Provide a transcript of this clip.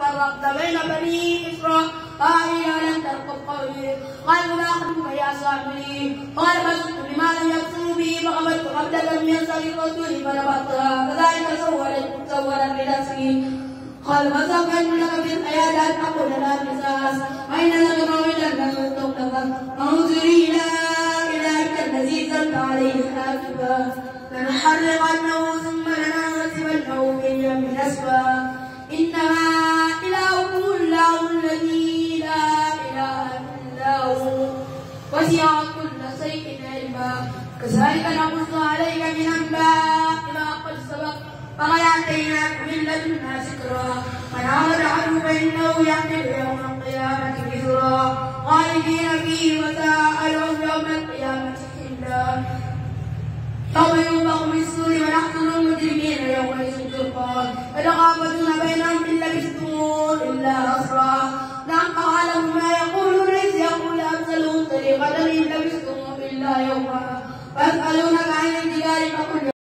فرقت بين بني إسرائيل ولم ترقب قولي قال ما خطبك يا صاحبي قال بسطت بما لم يقسموا به فقبلت قبلة من صديق رسولي فنبذتها كذلك سولت لنفسي قال فسوف لك في الحياة أن أقول لا مساس أين نظر إلى المستقبل انظري إلى إلهك الذي زلت عليه حاسبا لنحرقنه ثم لننسفنه في اليم نسفا إنما إلهكم الله الذي لا إله إلا هو وسع كل شيء علما كذلك نقص عليك من أنباء ما قد سبق فقد آتيناك من لدنا ذكرا من أعرض عنه فإنه يحمل يوم القيامة وزرا خالدين فيه وساء يوم القيامة حملا يوم ينفخ في الصور ونحشر المجرمين يومئذ زرقا يتخافتون بينهم إن لبثتم إلا أسرا نحن أعلم ما يقولون إذ يقول أمثلهم طريقة إن لبثتم إلا يوما ويسألونك عن الجبال فقل